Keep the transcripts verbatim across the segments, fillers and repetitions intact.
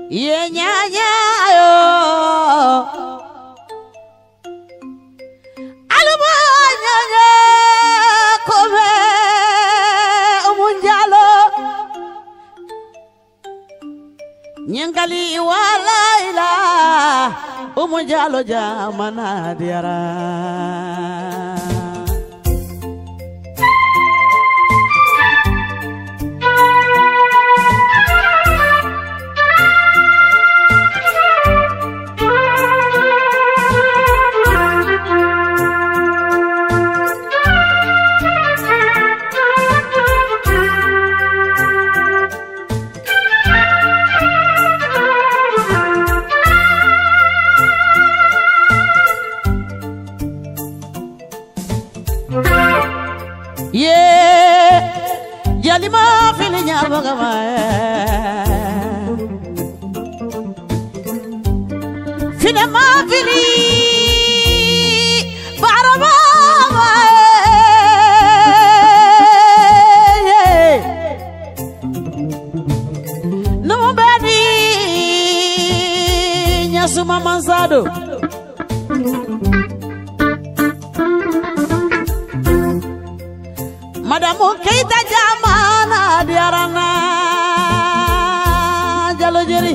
ye nyanya yo albo nyanya kobe umunjalo nyangali wala ila umunjalo jamana diara Jalima fili nyabagama fili ma fili baraba no badi nyasuma mansado Madamu Keita jamana diarana jalo jeri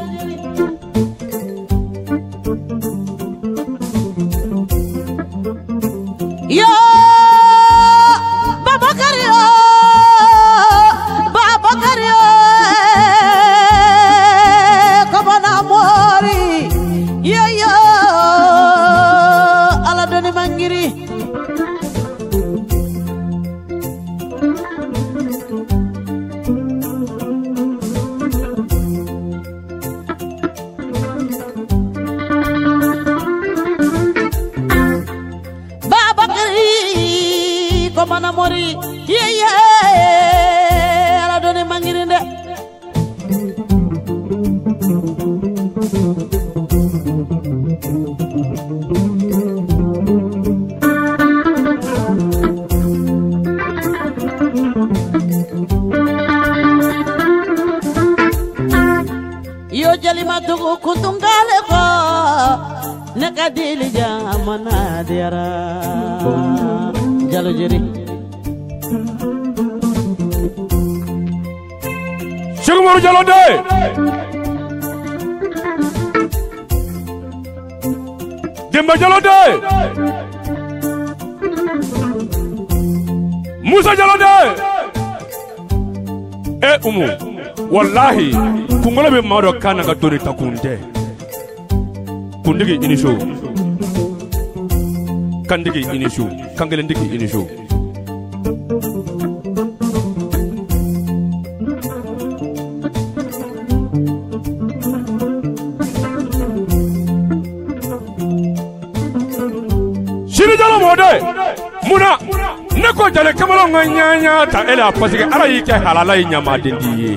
yo Babakar yo Babakar yo kabana mori yo yo ala doni mangiri Komana mori yeah yeah ala doni mangirinde yo jalima dugu kutungale ko nakadili jamana diara jalo jeri Chegumoro jalo de Demba jalo de Musa jalo de e umu wallahi kungolo be maro kana ga dori takunde kundigi inisho kandigi inisho kangelendigi inisho Shiri jalo mode muna neko jale kamalo nganyanya ta ela pasike ara yike halala nyama dendiye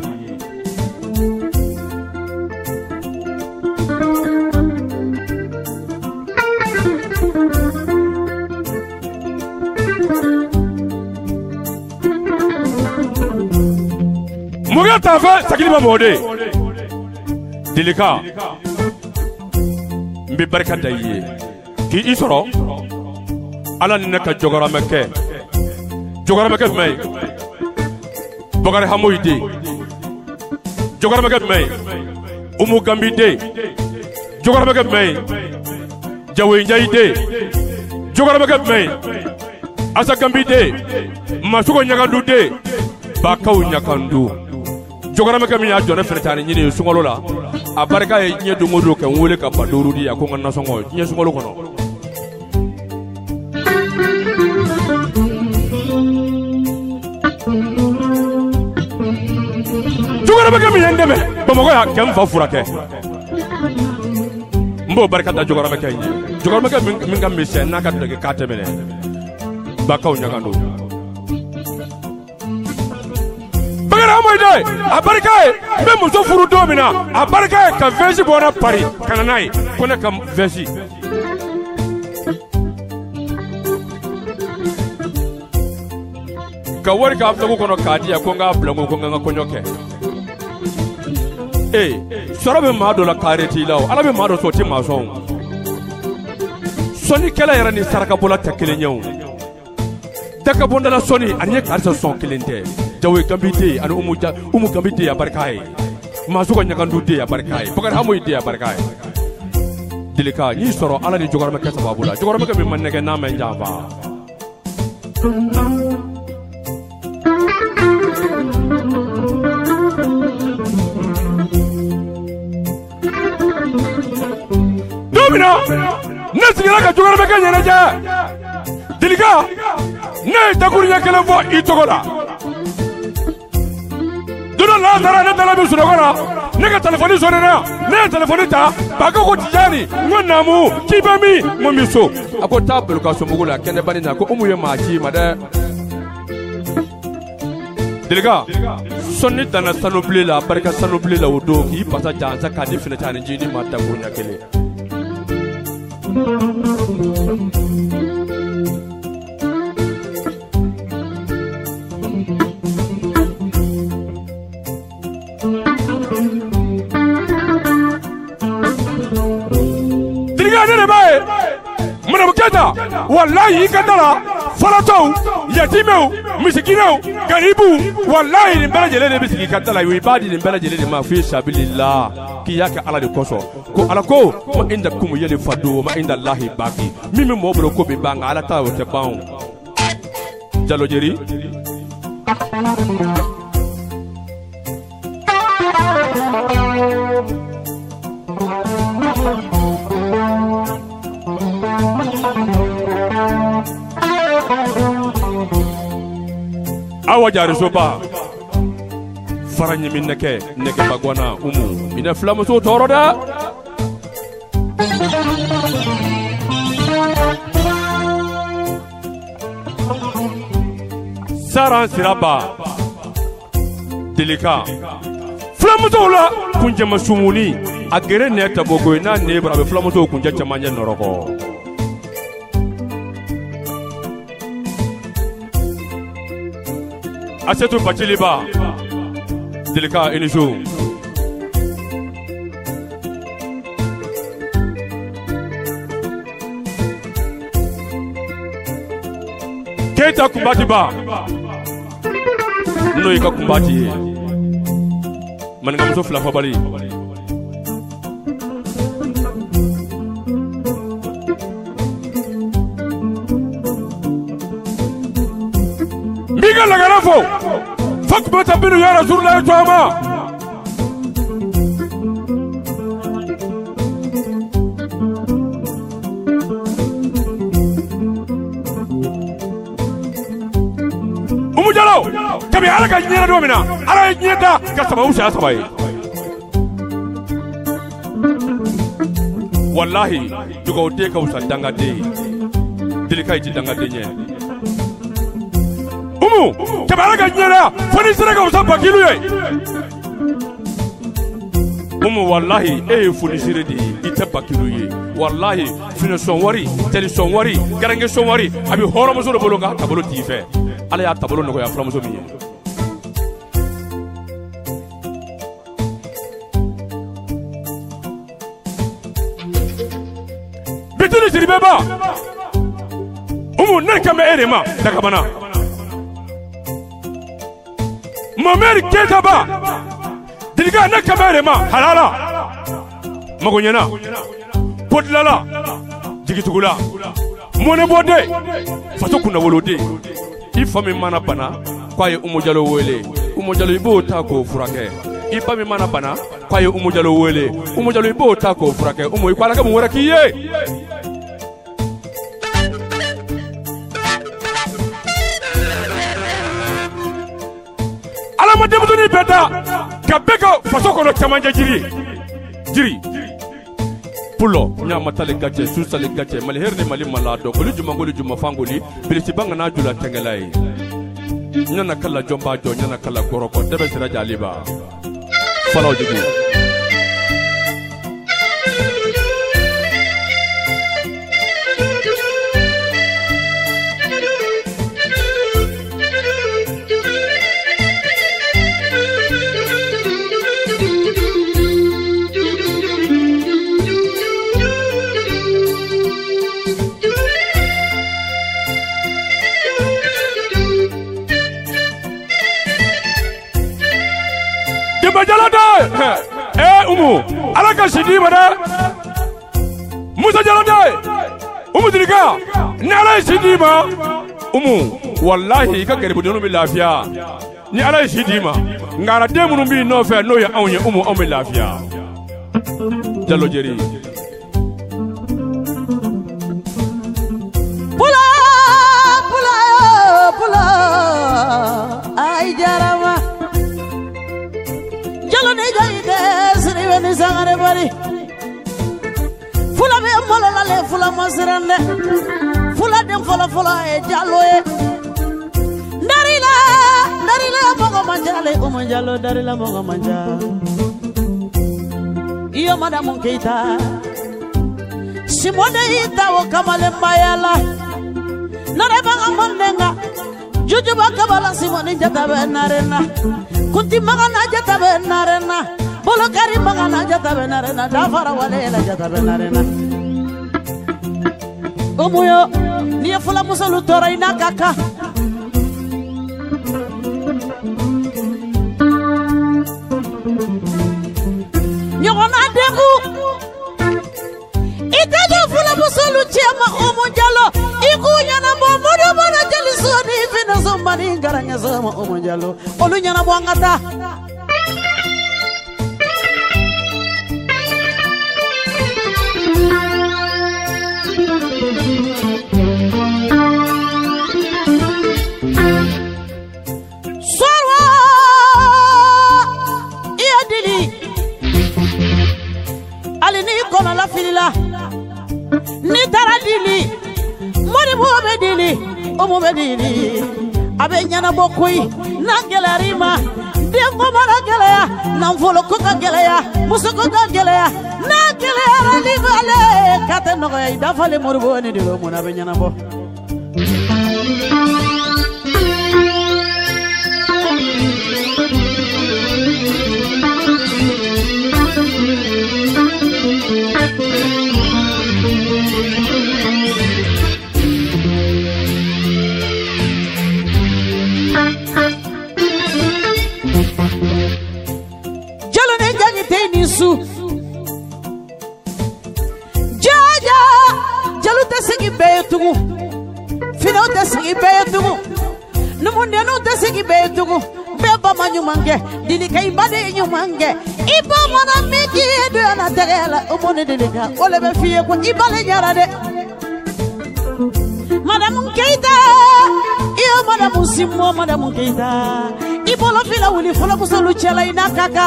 Muga tafa sakili ba mode Dilika mbi barka daye ki isoro ala ni naka jogora meke jogora meke may bogare hamoyde jogora meke may umu gambide jogora meke may jawe njayde jogora meke may asa gambide masugo nyagandude bakaw nyakandu jogora meke mi ajone fretani nyine sungolo la abarka ye nyedo ngodo ke wole ka baduru di akonga nasongo nye sungolo kono jogora meke mi yendeme bamako ya kem fa furake mbo barka da jogora meke nyi jogora meke min kam mi sen naka de ka temene bakaw nyakandu Moide abarikae be muso furu domina abarikae ka vesi bona pari kananai kone kam vesi ka wari ka afta ko kono kadi ya ko nga blango ko nga konyoke eh sɔrɔ bɛ maa dɔ la carré t'i la o ala bɛ maa dɔ sɔn o tɛ maa sɔn o sɔnnikɛla yɛrɛ ni sarakabɔla tɛ kelen ye o dakabɔndala sɔnni ani ye karisa sɔn kelen tɛ Jawe Gambi den ani Umu ja Umu Gambi den a barika ye Masu ka ɲagandu den a barika ye Bakari Hamoyi den a barika ye Delika n'i sɔrɔ ala ni Jogoramɛkɛ sababu la Jogoramɛkɛ min ma nɛgɛ n'a mɛn janfa Domina ne sigira ka Jogoramɛkɛ ɲɛnajɛ Delika ne ye dakuru ɲɛ kelen fɔ i tɔgɔ la Dodo Lazara ne dala min sunɔgɔ la ne ka telefɔni sonné na ne ye telefɔni ta Baka ko Tijani n ko naamu k'i bɛ min n ko n bɛ so a ko taa Beluka Somugu la kɛnɛbani na ko Umu ye maa ci ma dɛ Delika sɔnni danna sanubile la barika sanubile la o don k'i pasa jansa k'a di Finɛta ani Jini ma dakuru ɲɛ kelen ne de b'a ye Madamu Keyita wallahi i ka da la falatɔw yatimɛw misikinɛw garibuw wallahi nin bɛɛ lajɛlen de bɛ sigi i ka da la i b'a di nin bɛɛ lajɛlen de ma fi sabilillah k'i y'a kɛ ala de kosɔn ko ala ko ma indakum yalfadu ma indallahi baqi min bɛ mɔgɔ bolo ko bɛ ban nka ala ta o tɛ ban o Jalo Jeri Awa Jari Soba fara ɲimi nɛkɛ nɛkɛ bagwana Umu ina filamuso tɔɔrɔ dɛ Saran Siraba Delika filamuso la kunjɛma sumuni a gere nɛ tabogo n'a nebra a bɛ filamuso kunjɛ cɛmancɛ nɔrɔkɔ Asetu Baciliba Delika Eniso Keita Kumbatiba no ika kumbati maninga muso fila fabali Miga lagarafo fakbata binu ya Rasulullah tuama Umu Jalo kabi ala ka nyera do mina ala nyeda ka sababu sha sabai wallahi dugo de ka usa danga de Delika ji danga de nye Umu kabi ala ka nyera fani sira ka usa bakilu ye Umu wallahi e funi sire di ite bakilu ye wallahi fini sonwari teli sonwari garange sonwari abi horo muso do bolo ka tabolo tife ala y'a tabolo nɔgɔya furamuso min ye Bitini Siribeba Umu ne kan bɛ e de ma Dakabana Mamɛri Keyita ba Delika ne kan bɛ e de ma Halala Magoɲɛna Podilala Jigitugula Mɔnɛbɔden faso kunnawoloden I fa min mana bana k'a ye Umu Jalo wele Umu Jalo I b'o ta k'o furakɛ I ba min mana bana k'a ye Umu Jalo wele Umu Jalo I b'o ta k'o furakɛ Umu I ko ala ka mun wɛrɛ k'i ye ala ma denmisɛnnin bɛɛ ta ka bɛɛ ka faso kɔnɔ cɛmancɛ jiri jiri Pulo nyama tale gache susale gache mali herne mali malado kuli juma ngoli juma fangoli bilisi banga na jula tengelai nyana kala jomba jo nyana kala goroko debe sira jaliba falaw jigi jalo de eh umu ala ka sidi bada musa jalo de umu dirika ni ala sidi ma umu wallahi ka garibu donu bi lafiya ni ala sidi ma ngara de munu bi no fe no ya awye umu o bi lafiya jalo jeri pula pula pula ay jarama jalo ne jay de sri wen sangare bari fula be molo la le fula masrande fula dem fula fula e jalo e darila darila mogo manjale o manjalo darila mogo manja iyo madam Keita simone ita o kamale mayala nare banga mondenga juju bakabala simone jatabe narena kunti magana jatabe narena bolo kari magana jatabe narena dafara wale la jatabe narena omuyo ni fula musolu tora ina kaka nyona dengu itaje fula musolu chema omu jalo ikunya na bomodo bana jalisoni fina zombani garanya zoma omu jalo olunya na bwangata la filila ni taradili mori mo bedili o mo bedili abe nyana bokoy na gelarima dengo mara gelaya na mfolo ko ka gelaya muso ko ka gelaya na gelaya rali gale kate no ga ida fale mori bo ni dilo mo na be nyana bo jalo ne jangi teni su jaja jalo te sigi betugu fino te sigi betugu numunde no te sigi betugu beba manyumange dili kay bade nyumange iba mana meki do na tegela omone delika ole be fiye ko ibale nyara de madam Keita iyo madam Simo madam Keita ibolo fila wuli fola musolu chela ina kaka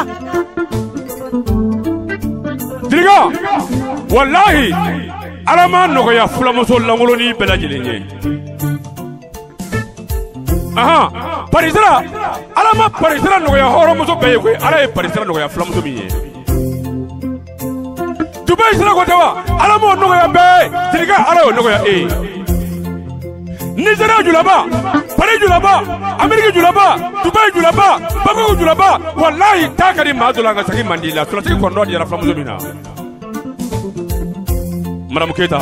diga wallahi alama no ya fula musolu langolo ni belajilenye aha parisera alama parisera no ya horo muso beye ko ala e parisera no ya fula muso miye dubai sera ko tawa alama no ya be diga ala no ya e Nigeria julaba, Paris julaba, Amerique julaba, Dubai julaba, Bangkok julaba, wallahi takari madulanga saki mandila, tulati kondo di la flamme domina. Madame Keita.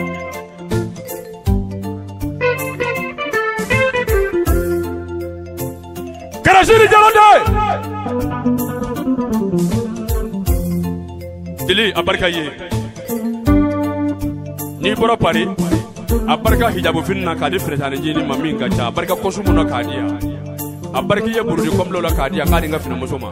Karashiri jalonde. Dili abarkaye. Ni bora Paris. Abarka hijabu finna kadi fretane jini maminga cha abarka kosumu na kadia abarka ye burudi komlo la kadia kadi nga fina musoma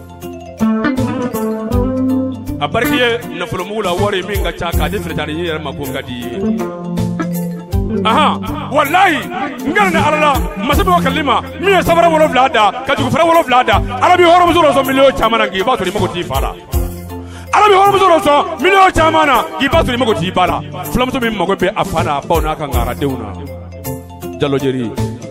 abarka ye na fulumula wori minga cha kadi fretane jini makunga di aha wallahi ngana alala masabe wakalima mi sabara wolo vlada kaju fara wolo vlada arabi horo muzuro so milio chamana ngi ba to ni mako ti fara Arabi horo muzoro so milio chamana gibatu ni mako ti bala flamto mi mako be afana pauna ka ngara deuna jalo jeri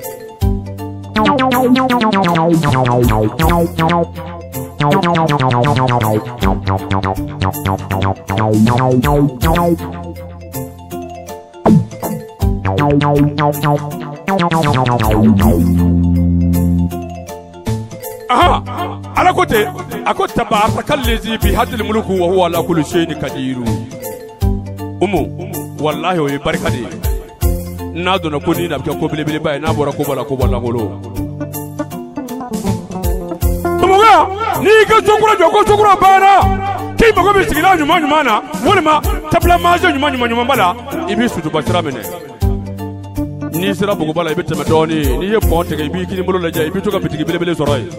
aha ala kote akot tabaraka allazi bi hadil mulku wa huwa ala kulli shay'in qadir umu wallahi wa barakati na dona ko ni na ko bele bele bay na bora ko bala ko bala ngolo tumuga n'i ka sokura jɔ ko sokura banna k'i mago bɛ sigida ɲuman ɲuman na walima tabula maase ɲuman ɲuman ɲumanba la i b'i sutuba sira minɛ n'i sera buguba la i bɛ tɛmɛ dɔɔnin n'i ye pɔn tigɛ i b'i kini bolo lajɛ i b'i to ka bitigi belebele sɔrɔ yen.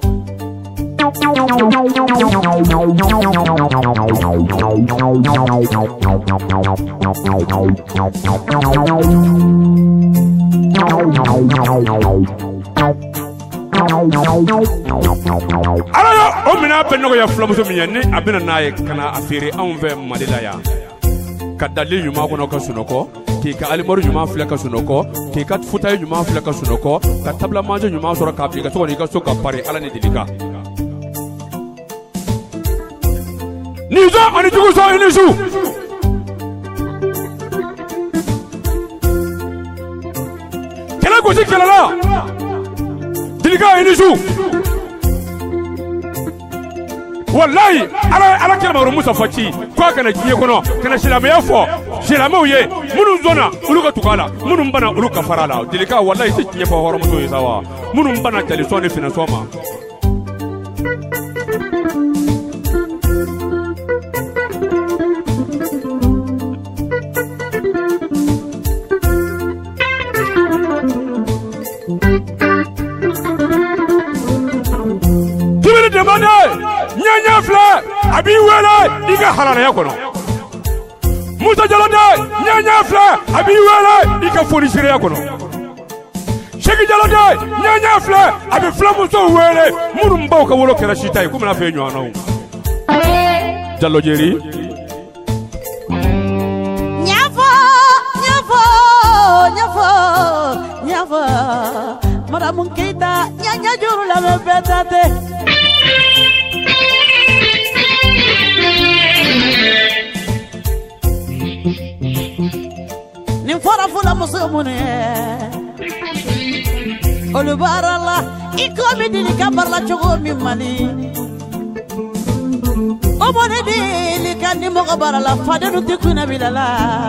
Ala yo o mina bɛ nɔgɔya fulamuso min ye ni a bɛna n'a ye ka na a feere anw fɛ Mali la yan ka dali ɲuman kɔnɔ ka sunɔgɔ k'i ka alimɔri ɲuman filɛ ka sunɔgɔ k'i ka futayi ɲuman filɛ ka sunɔgɔ ka tabula manje ɲuman sɔrɔ k'a bila i ka so kɔnɔ i ka so ka pari Ala ni Delika. Nizo ani jugu so ini su kɛlɛ gosi kɛlɛ la Delika ini su wallahi ala ala kɛlɛ maro Musa faci ko a kana diɲɛ kɔnɔ kana silamɛya fɔ silamɛw ye minnu zɔnna olu ka tugu a la minnu bana olu ka fara a la Delika wallahi tɛ diɲɛ fɔ hɔrɔnmuso ye sa wa minnu bana jali sɔn ni finasɔn ma. Nyanya fla abi wele iga halala kono Musa Jalode nyanya fla abi wele iga fonisire kono Sheki Jalode nyanya fla abi fla muso wele muru mbaw ka wolo kera shitai kuma na fe nywana Jallo Jeri Nyafo nyafo nyafo nyafo Madam Keita nyanya juru la betate Ni fora fula musumune Olubarala ikomi dini kabarla chogo mi Mali Omone dini kandi moga barala fadenu tikuna bilala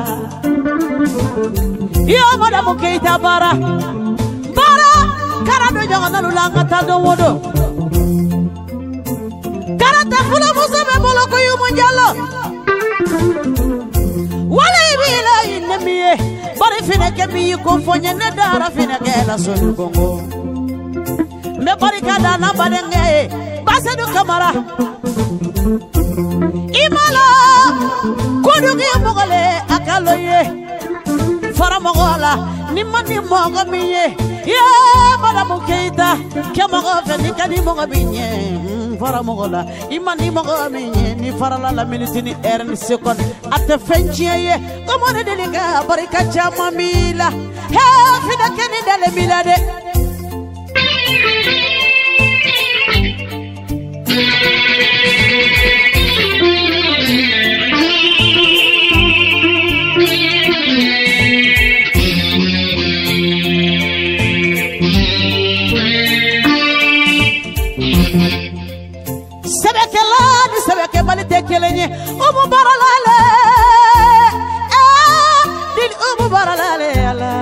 Yo Madam Keita bara bara karado jogana lulanga tado wodo Karata fula musume boloko yumu jallo Wala ibila inemiye bari fina kemi ko fonye ne dara fina kela sonu bongo me bari kada na badenge basedu kamara imala kodugi mogale akaloye fara mogola ni mani mogo miye ye Madam Keita kemago feni kadi mogo binye fara mogola imani mogo minye ni fara la la minute ni er ni seconde ate fenchiye komone Delika barika chama mila he fina keni dale milade Sebekelani sebekebali tekelenye umu baralale eh dil umu baralale ala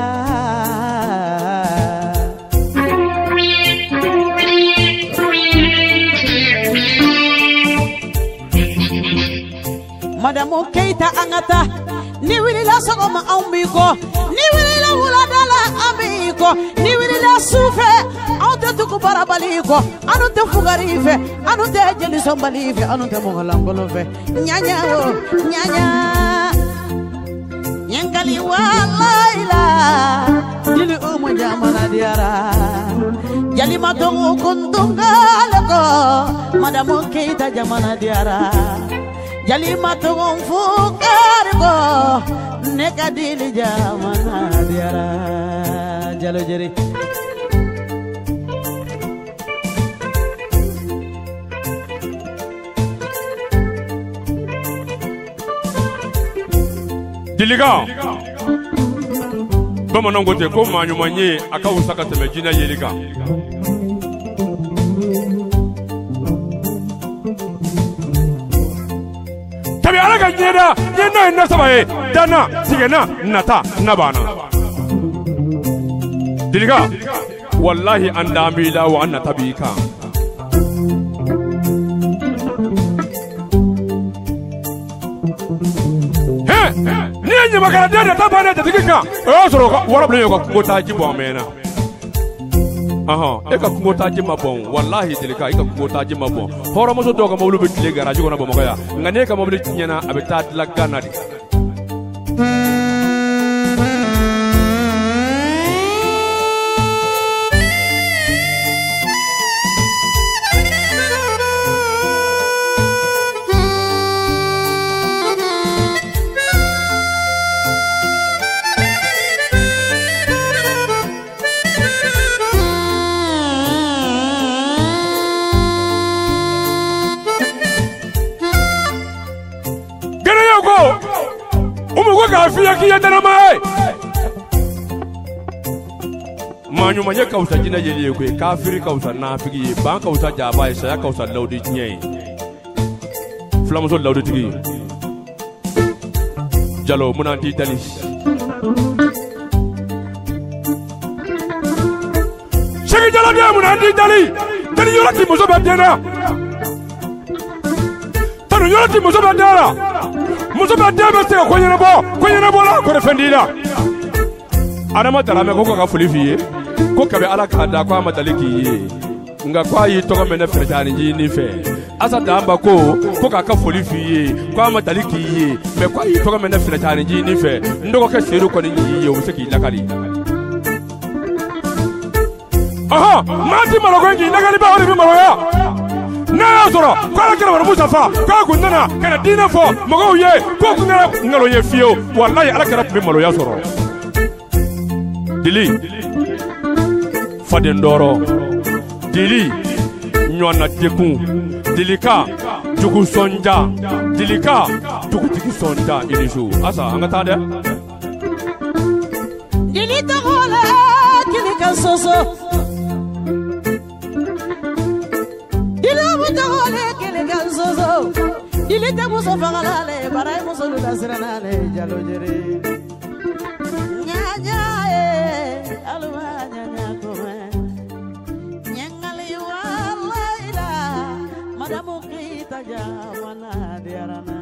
Madam Keita angata ni wili la sogoma ambiko ni wili la wula dala ambiko ni wili la sufe ante tuku barabaliko anu te fugarife anu te jeli sombalife anu te mogalangolofe nyanya o nyanya nyankali walaila dili umu jamana diara jali matongu kuntungaleko Madam Keita jamana diara Jali matongo fukargo neka dili jamana diara Jallo Jeri Delika Bamanan gote ko manyumanye akawusa ka teme jina yelika Tabi alaga nyeda nyena na sabaye dana sigena nata nabana Delika wallahi andamila wa anna tabika ni ye ɲamakala den de ta bannen jatigi kan o y'a sɔrɔ wara bilen y'o ka kungo taaji bɔn a mɛnna ɔhɔn e ka kungo taaji ma bɔn walahi Jelika e ka kungo taaji ma bɔn hɔrɔnmuso dɔw ka mobili bɛ tile garaji kɔnɔ Bamakɔ yan nka n'e ka mobili tiɲɛna a bɛ taa dilan Gana de. Fiya ki yadana mai manyu manye kausa jina yeli ye kwe kafiri kausa nafiki ye ban kausa jaba ye saya kausa laudi nye flamuso laudi tigi jalo munanti dali shegi jalo dia munanti dali dali yorati muso badena tanu yorati muso badena muso ba debe se ko nyene bo ko nyene bo la ko refendila adama tarame ko ka fuli fiye ko kabe ala ka da ko amadaliki ye nga kwa yi to ko mena fretani ji ni fe asa damba ko ko ka ka fuli fiye ko amadaliki ye me kwa yi to ko mena fretani ji ni fe ndoko ke seru ko ni ye o se ki lakali aha mati malogo ngi nakali ba hori bi maloya na zoro kwala kala wala musafa ka kunana kana dina fo mogo ye ko kunana ngalo ye fio wallahi ala kala bi malo ya soro dili faden doro dili nyona dekun dilika jugu sonja dilika jugu tiki sonja inisu asa angata de dili to hola kilika soso Dili te muso fangalale barai muso lula siranale jalo jere nyaja e alwa nyanya kome nyangali walaila madamu kita jamana diarana